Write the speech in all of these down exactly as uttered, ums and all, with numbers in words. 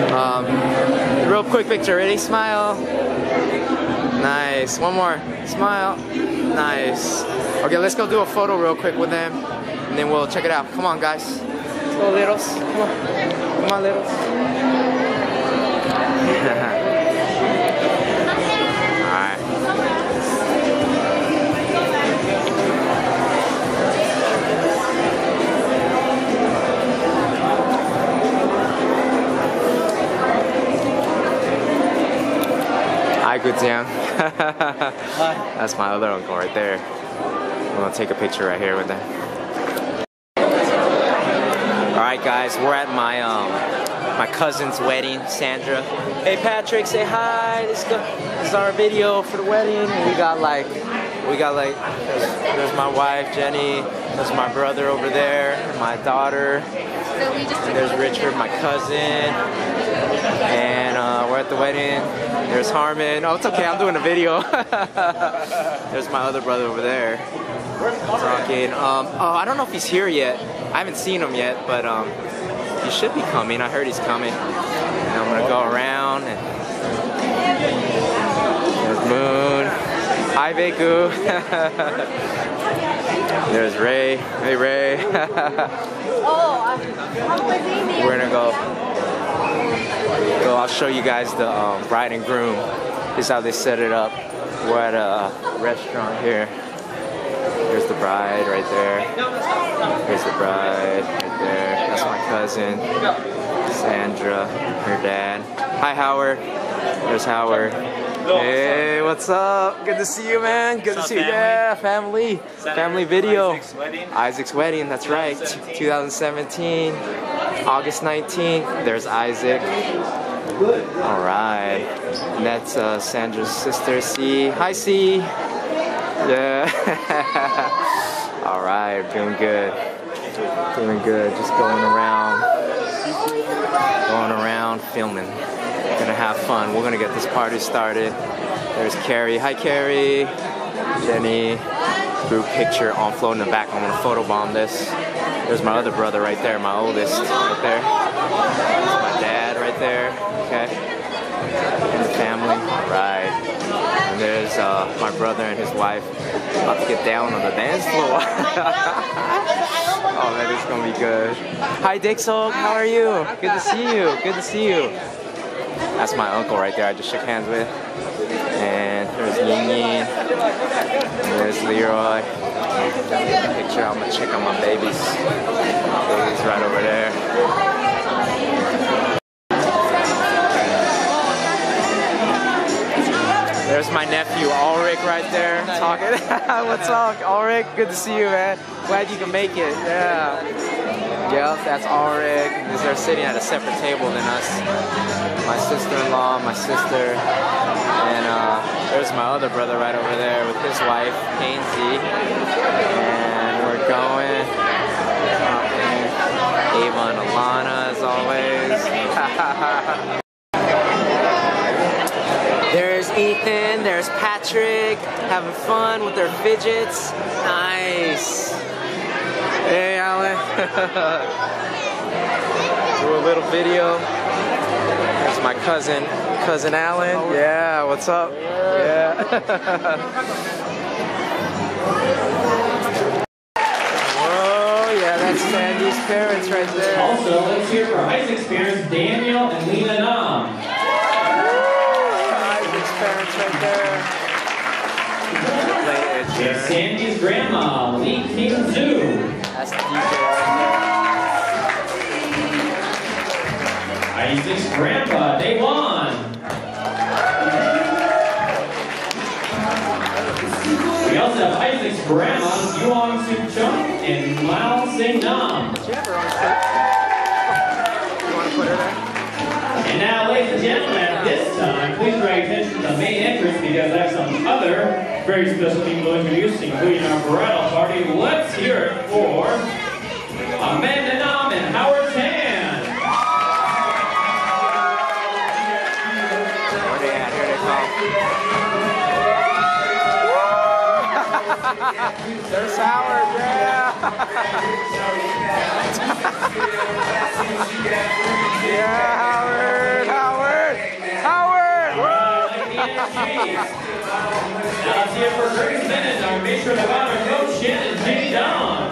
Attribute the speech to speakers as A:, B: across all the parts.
A: Um, real quick picture, ready? Smile. Nice. One more. Smile. Nice. Okay, let's go do a photo real quick with them, and then we'll check it out. Come on, guys. Let's go, littles. Come on. Come on, littles. Alright. Hi, good Jiang. That's my other uncle right there. I'm gonna take a picture right here with them. Alright guys, we're at my um my cousin's wedding, Sandra. Hey Patrick, say hi. This is, this is our video for the wedding. We got like we got like there's, there's my wife Jenny, there's my brother over there, my daughter, and there's Richard, my cousin. And uh, we're at the wedding. There's Harmon. Oh, it's okay, I'm doing a video. There's my other brother over there. Talking. Um, oh, I don't know if he's here yet. I haven't seen him yet, but um, he should be coming. I heard he's coming. And I'm gonna go around. And there's Moon. Hi, Beku. There's Ray. Hey, Ray. We're gonna go. So I'll show you guys the um, bride and groom. This is how they set it up. We're at a restaurant here. There's the bride right there. There's the bride right there. That's my cousin, Sandra, her dad. Hi Howard. There's Howard. Hey, what's up? Good to see you, man. Good to see you. Yeah, family. Family video. Isaac's wedding. Isaac's wedding, that's right. two thousand seventeen. August nineteenth, there's Isaac. Alright. And that's uh, Sandra's sister, C. Hi, C. Yeah. Alright, doing good. Doing good. Just going around. Going around filming. Gonna have fun. We're gonna get this party started. There's Carrie. Hi, Carrie. Jenny. Group picture on float in the back. I'm gonna photobomb this. There's my other brother right there, my oldest, right there. There's my dad right there, okay. And the family, right. And there's uh, my brother and his wife about to get down on the dance floor. Oh man, it's gonna be good. Hi Dixon, how are you? Good to see you, good to see you. That's my uncle right there, I just shook hands with. And there's Yin Yin. There's Leroy. Picture, I'm gonna check on my babies. Babies right over there. There's my nephew Ulrich right there talking. What's up, Ulrich? Good to see you, man. Glad you can make it. Yeah. Yep, that's Ulrich. They're sitting at a separate table than us. My sister-in-law, my sister, and uh, there's my other brother right over there with his wife, Hainsey. And we're going. Talking. Ava and Alana, as always. There's Ethan, there's Patrick, having fun with their fidgets. Nice. Hey, Alan. Do a little video. There's my cousin, cousin Alan. Yeah, what's up? Yeah. Oh, yeah, that's Sandy's parents right there.
B: Also, let's hear for Isaac's parents, Daniel and Lena Nam.
A: Isaac's parents right there.
B: There's Sandy's grandma, Lee King Zoo.
A: That's the D J right there.
B: Isaac's grandpa, Day One. We also have Isaac's grandma, Yuang Suk Chung and Mao Sing Nam.
A: Did you have her on stick? You want to put her there?
B: And now, ladies and gentlemen, at this time, please pay attention to the main entrance because I have some other very special people to introduce, including our bridal party. Let's hear it for Amanda Nam and Howard Tan.
A: Where they at? Here they come. There's Howard, yeah. Yeah, Howard.
B: Now let's hear for thirty minutes our matron of honor, Coach Shannon J. Don.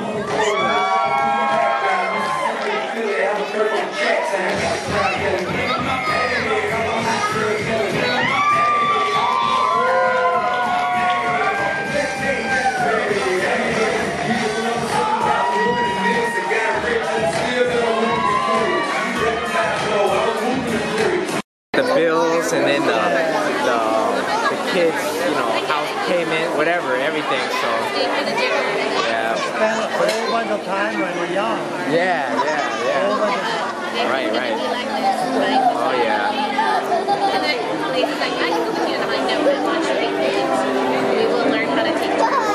A: The bills and then the, the the kids, you know, house payment, whatever, everything. So yeah.
C: Spend a whole bunch of time when we're young.
A: Yeah, yeah, yeah. Right, right. Oh yeah.
D: And then places like I can go with you and I know that much things. We will learn how to take care of it.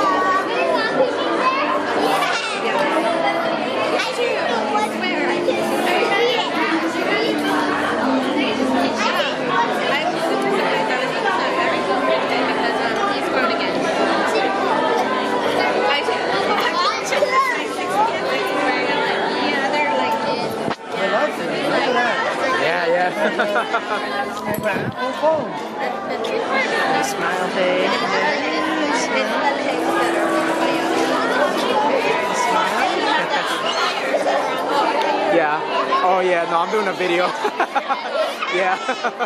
D: I do. What's where? I can
C: Smile, babe.
A: Yeah. Oh yeah. No, I'm doing a video. Yeah.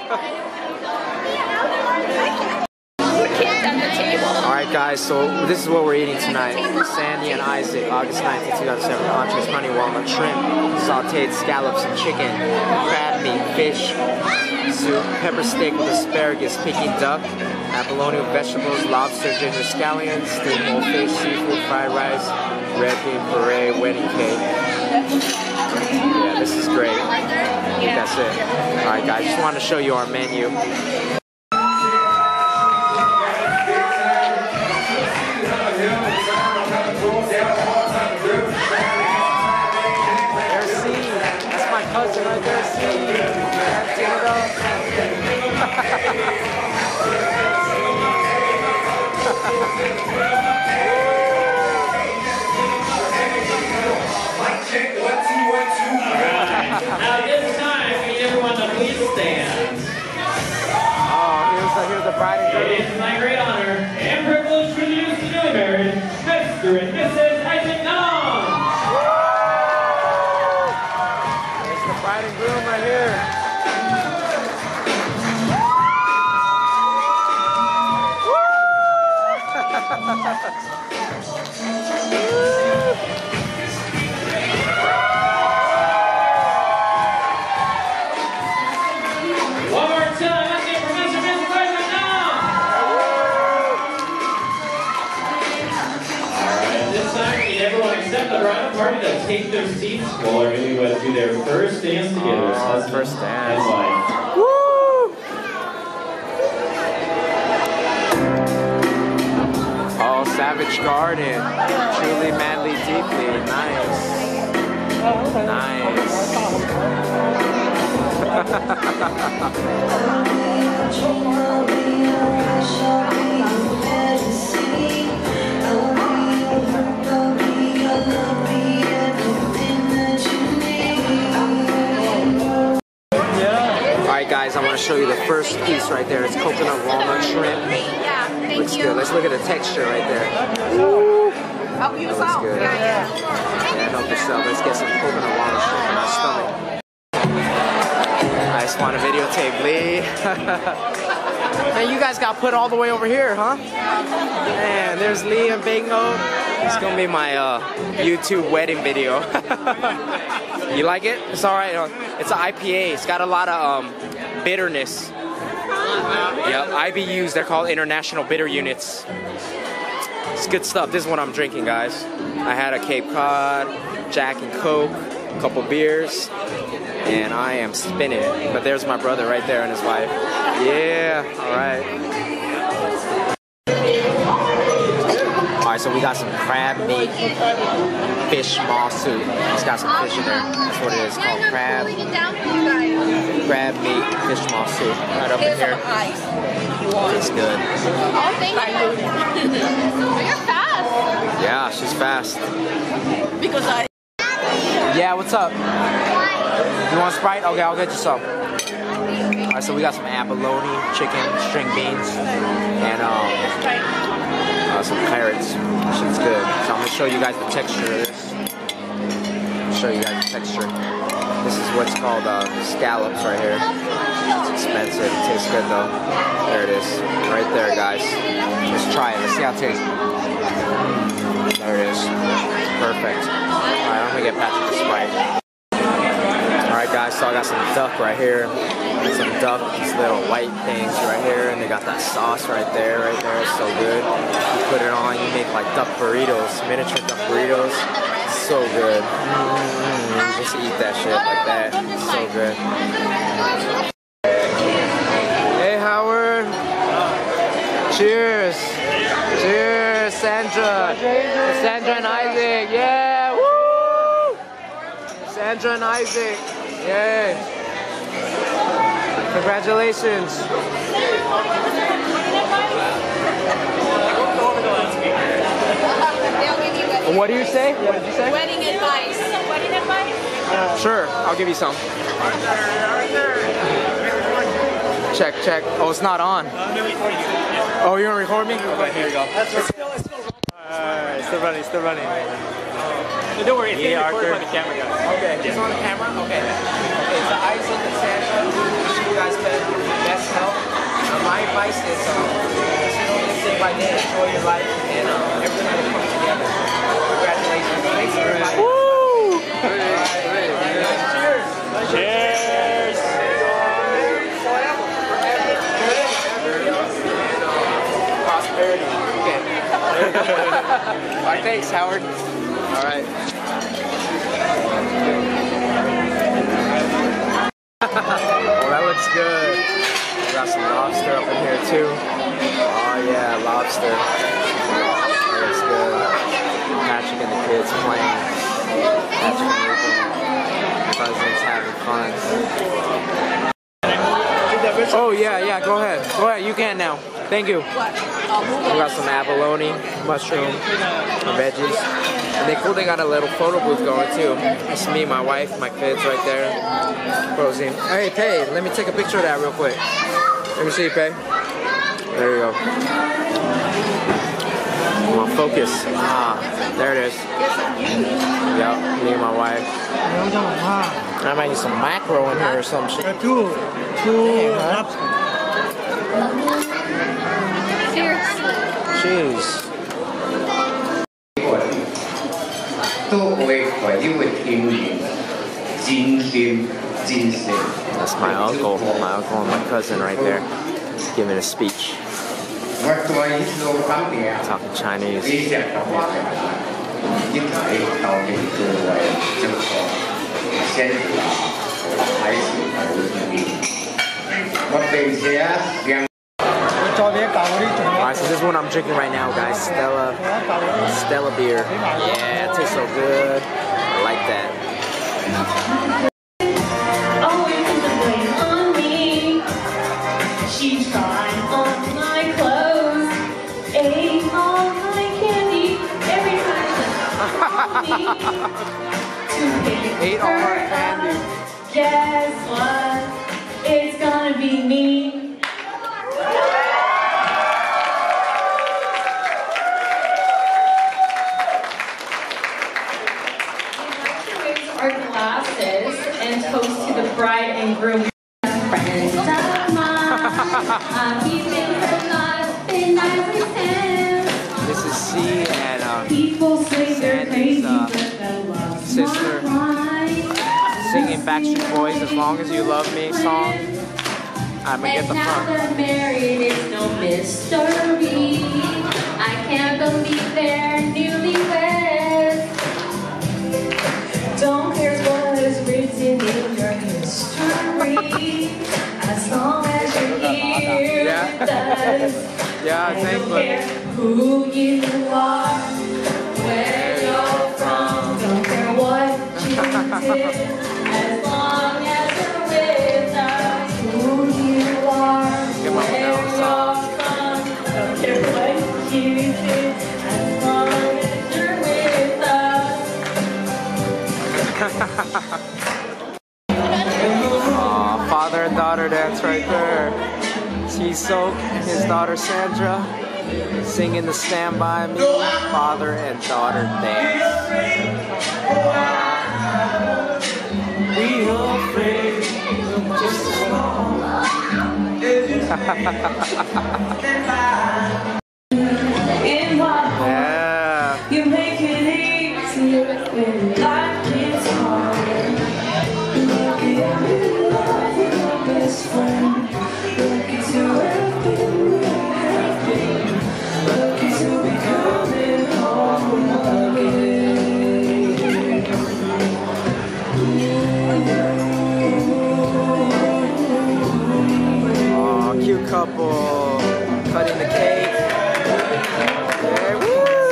A: Alright guys, so this is what we're eating tonight. Sandy and Isaac, August ninth, two thousand seven. Entrees, honey walnut, shrimp, sauteed scallops and chicken, crab meat, fish, soup, pepper steak with asparagus, Peking duck, abalone with vegetables, lobster, ginger scallions, steamed whole fish, seafood, fried rice, red bean puree, wedding cake. Yeah, this is great. I think that's it. Alright guys, just wanted to show you our menu. That's my cousin right there, see?
B: Now this time, we need everyone to please stand.
A: Oh, here's the, here's the bride and groom.
B: It is my great honor and privilege to introduce the newly married Mister and Missus Isaac Nom.
A: There's the bride and groom right here.
B: One more time, let's get for Mister and Missus Isaac Nom. Alright, this time we need everyone except the bridal party to take their seats while our newlyweds do their first dance together as husband
A: first dance.
B: and wife.
A: Oh, Savage Garden. Truly, madly, deeply. Nice. Nice. Alright guys, I want to show you the first piece right there. It's coconut walnut shrimp.
D: Yeah, thank
A: Looks
D: you.
A: good. Let's look at the texture right there.
D: Help you
A: That looks
D: out.
A: good.
D: Yeah, yeah.
A: Yeah, help yourself. Let's get some coconut walnut shrimp in our stomach. I just want to videotape Lee. Man, you guys got put all the way over here, huh? Man, there's Lee and Bingo. It's gonna be my uh, YouTube wedding video. You like it? It's alright. Uh, it's an I P A. It's got a lot of um, bitterness. Yep, I B Us. They're called International Bitter Units. It's good stuff. This is what I'm drinking, guys. I had a Cape Cod, Jack and Coke, a couple beers, and I am spinning it. But there's my brother right there and his wife. Yeah, alright. Alright, so we got some crab meat, fish maw soup. It's got some fish in there. That's what it is, called crab. Crab meat, fish maw soup. Right up in here. It's good.
D: Oh, thank you. You're fast.
A: Yeah, she's fast.
D: Because I...
A: Yeah, what's up? You want Sprite? Okay, I'll get you some. Alright, Alright, so we got some abalone, chicken, string beans, and um, uh, some carrots. Shit's good. So I'm gonna show you guys the texture of this. Show you guys the texture. This is what's called uh, scallops right here. It's expensive. It tastes good though. There it is, right there, guys. Let's try it. Let's see how it tastes. There it is. Perfect. All right, I'm gonna get Patrick a Sprite. All right, guys. So I got some duck right here. Got some duck. These little white things right here, and they got that sauce right there. Right there. It's so good. You put it on. You make like duck burritos, miniature duck burritos. So good. Mm-hmm. Just eat that shit like that. So good. Hey Howard. Cheers. Cheers, Sandra. Sandra and Isaac. Yeah. Woo. Sandra and Isaac. Yay. Congratulations. What do you say? What did you say?
D: Wedding advice. Wedding advice?
A: Uh, sure, I'll give you some. Check, check. Oh, it's not on. Oh, you're gonna record me? Okay, here you go. Alright, still running, still running.
B: So don't worry, it's yeah, recorded by the camera, guys.
A: Okay, it's on the camera? Okay. Okay, so Isaac and Sandra, wish you guys best health. Uh, my advice is, um, you know, live day by day, enjoy your life, and um, everything will come together. Congratulations. Thanks for inviting us. Woo! Cheers!
B: Cheers!
A: Prosperity. Okay. Alright, thanks, Howard. Alright. Well, that looks good. We got some lobster up in here too. Oh yeah, lobster. That looks good. Patrick and the kids playing. Patrick moving. Cousins having fun. Oh yeah, yeah, go ahead. Go ahead, you can now. Thank you. We got some abalone, mushroom, veggies. And they cool, they got a little photo booth going too. It's me, my wife, my kids right there. Posing. Hey, Pay, let me take a picture of that real quick. Let me see, Pay. There you go. Come on, focus. Ah, there it is. Yep, me and my wife. I might need some macro in here or some shit.
C: Two, two lobster.
A: Jeez.
E: 都會為呢個天然戰劍戰勝。
A: That's my uncle, my uncle and my cousin right there, giving a speech.
E: 我對呢個方面
A: Talking Chinese.
E: 非常特別嘅，一睇到呢個為這個先啦，還是好啲。我平時啊，兩
A: Alright, so this is what I'm drinking right now, guys. Stella, Stella beer. Yeah, it tastes so good. I like that.
F: Always the blame on me. She tried on my clothes, ate all my candy every time she called me to pick
A: Ate all her
F: her
A: candy.
F: up. Guess what? It's gonna be me. Our glasses and toast to the bride and groom. Friends of mine, I'm keeping her life in nicely hands.
A: This is C and uh,
F: People say they're crazy,
A: uh,
F: but I love
A: sister singing Backstreet Boys "As Long As You Love Me" song. I'm gonna get the
F: And now
A: front.
F: they're married, it's no mystery. I can't believe they're newlyweds. Don't care what is written in your history, as long as you're here
A: Yeah.
F: with us.
A: Yeah,
F: I
A: thank
F: don't
A: you.
F: care who you are, where you're from, don't care what you did, as long as you're with us. Who you are,
A: Get my
F: where
A: own
F: you're
A: song.
F: from, don't care what you did, as long as you're with us.
A: Aw, father and daughter. daughter dance right there. He's so his daughter Sandra singing the Stand By Me father and daughter dance. We are afraid just yeah.
F: You make it easy when life gets hard. Lucky I'm in love with my best friend. Lucky to have been where I have been. Lucky to be coming home again.
A: Oh, cute couple cutting the cake. Yeah, woo!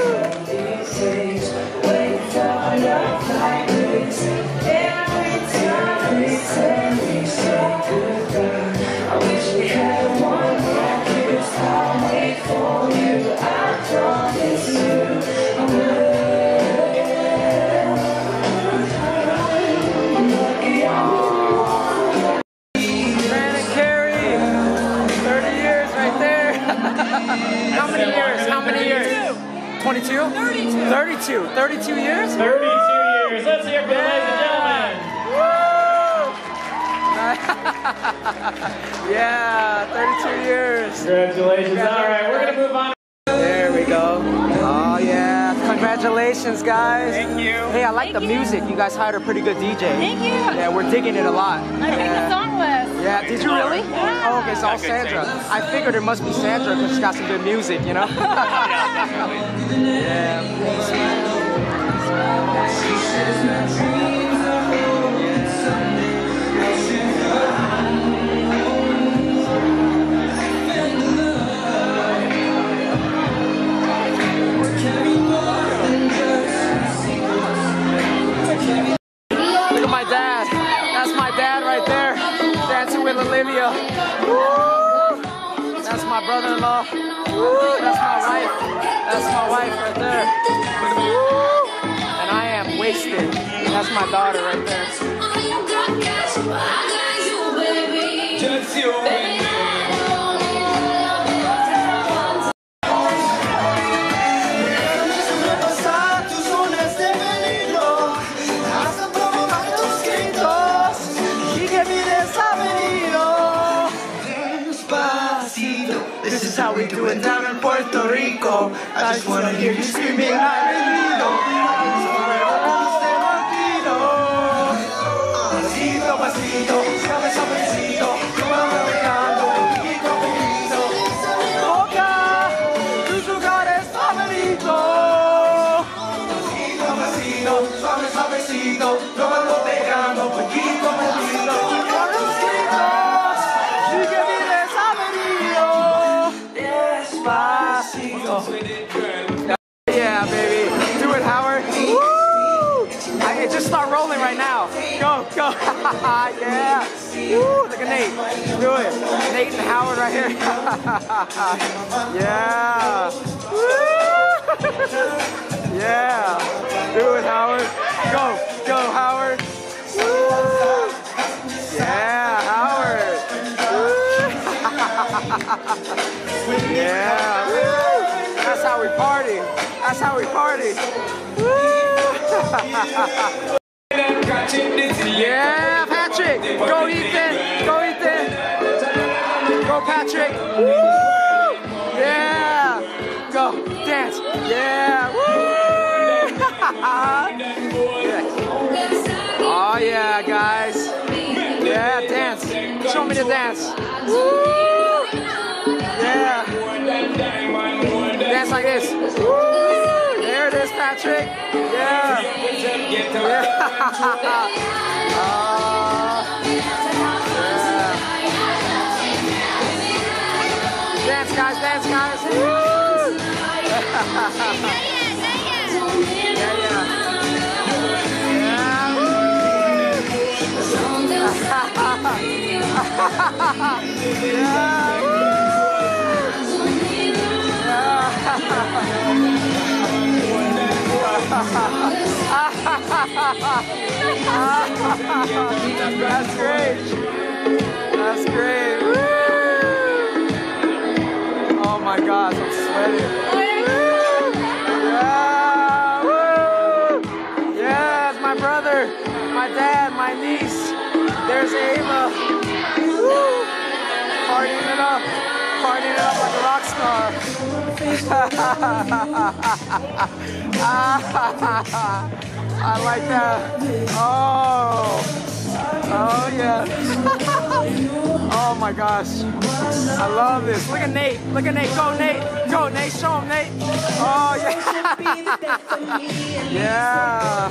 A: How many years? How many years? twenty-two? thirty-two. thirty-two. thirty-two years?
B: thirty-two years. Let's hear it for the ladies and gentlemen.
A: Yeah, thirty-two years.
B: Congratulations. All right, we're going to move on.
A: There we go. Oh, yeah. Congratulations, guys.
C: Thank you.
A: Hey, I like the music. You guys hired a pretty good D J.
D: Thank you.
A: Yeah, we're digging it a lot.
D: I picked
A: Yeah.
D: the song list.
A: Yeah, did you really?
D: Yeah.
A: Oh, okay, it's all Sandra. I figured it must be Sandra because she's got some good music, you know? Yeah. Look at my dad. That's my dad right there. Dancing with Olivia. Woo! That's my brother-in-law. Woo! That's my wife. That's my wife right there. Woo! And I am wasted. That's my daughter right there. Just you, baby. This is how we do it down in Puerto Rico. I just wanna hear you screaming, I believe. Pasito, pasito, suave, suavecito, vamos dejando poquito a poquito. Toca tus lugares favoritos. Pasito, pasito, suave, suavecito, lo vamos pegando poquito a poquito. Con los gritos, sigue mi desaverío. Despacito. Yeah, baby. Do it, Howard. Woo! I, just start rolling right now. Go, go. Yeah. Woo, look at Nate. Do it. Nate and Howard right here. Yeah. Woo! Yeah. Do it, Howard. Go, go, Howard. Woo! Yeah, Howard. Woo! Yeah. Woo! That's how we party. That's how we party. Woo! Yeah, Patrick. Go, Ethan. Go, Ethan. Go, Patrick. Woo! Yeah. Go. Dance. Yeah. Woo! Yeah. Oh, yeah, guys. Yeah, dance. Show me the dance. Woo! Yeah. Dance like this. Woo! There it is, Patrick. Yeah. Yeah. uh, yeah. Dance, guys. Dance, guys. Woo! Yeah, yeah. Yeah. Woo! Yeah. Woo! That's great. That's great. Woo! Oh my gosh, I'm sweating. Yeah! Woo! Yes, my brother, my dad, my niece. There's Ava. Woo! Partying it up. Partying it up like a rock star. I like that. Oh. Oh yeah. Oh my gosh. I love this. Look at Nate. Look at Nate. Go Nate. Go Nate. Show him Nate. Oh yeah. Yeah.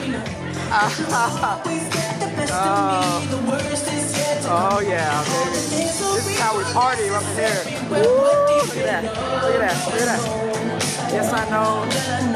A: Oh. Oh yeah, baby. This is how we party up in here. Woo. Look at that. Look at that. Look at that. Yes, I know.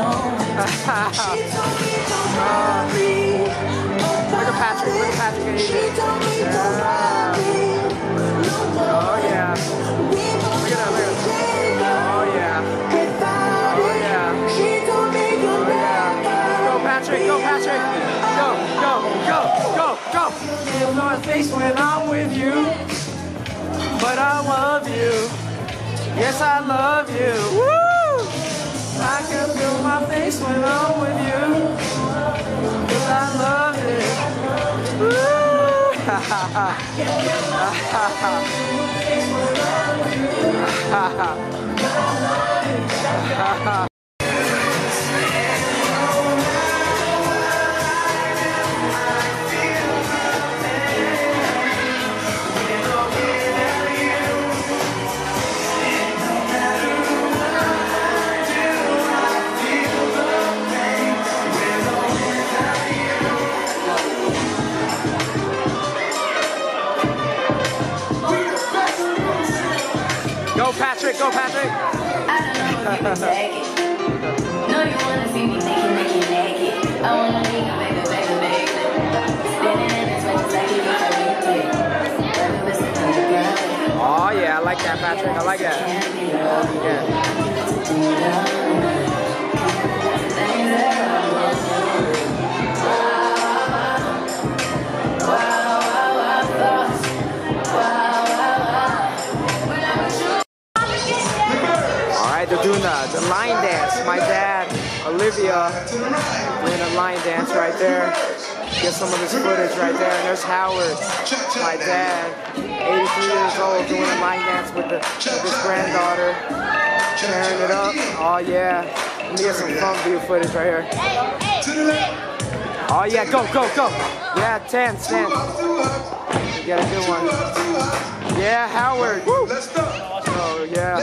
A: uh, look at Patrick. Look at Patrick and Ethan. Yeah. Oh yeah. Look at that. Look at that. Oh yeah. Oh yeah. Oh yeah. Go Patrick. Go Patrick. Go. Go. Go. Go. Go. Feel my face when I'm with you, but I love you. Yes, I love you. Woo! I can feel my face when I'm with you, cause I love you. Woo! Ha ha ha. Ha ha ha. Go Patrick, go Patrick!
F: I don't know if you can take it. No, you wanna see me naked, naked, naked. I wanna make it, baby, baby, baby. Spinning in this way, it's like you got me dead. Baby, listen to the girl.
A: Oh yeah, I like that, Patrick. I like that. Yeah. They're doing the, the line dance. My dad, Olivia, doing a line dance right there. Get some of this footage right there. And there's Howard, my dad, eighty-three years old, doing a line dance with, the, with his granddaughter, tearing it up. Oh yeah. Let me get some fun view footage right here. Oh yeah, go, go, go. Yeah, ten, ten. You get a good one. Yeah, Howard. Woo. Oh yeah.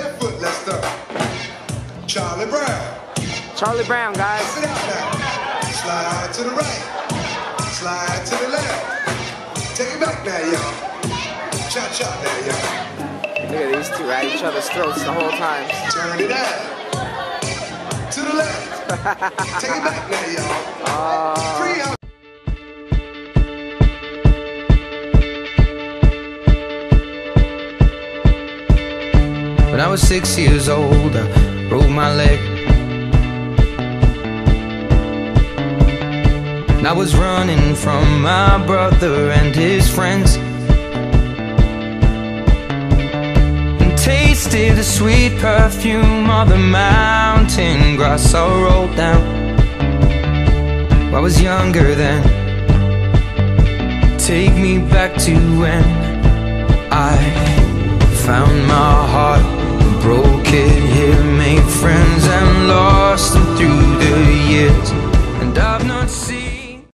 G: Charlie Brown.
A: Charlie Brown, guys.
G: Slide to the right. Slide to the left. Take it back now, y'all. Cha cha there, y'all.
A: Look at these two at each other's throats the whole time.
G: Turn it out. To the left. Take it back now, y'all.
A: Uh,
G: Free out.
H: When I was six years old, I broke my leg. And I was running from my brother and his friends, and tasted the sweet perfume of the mountain grass I rolled down. I was younger then. Take me back to when I found my heart, broke it here, made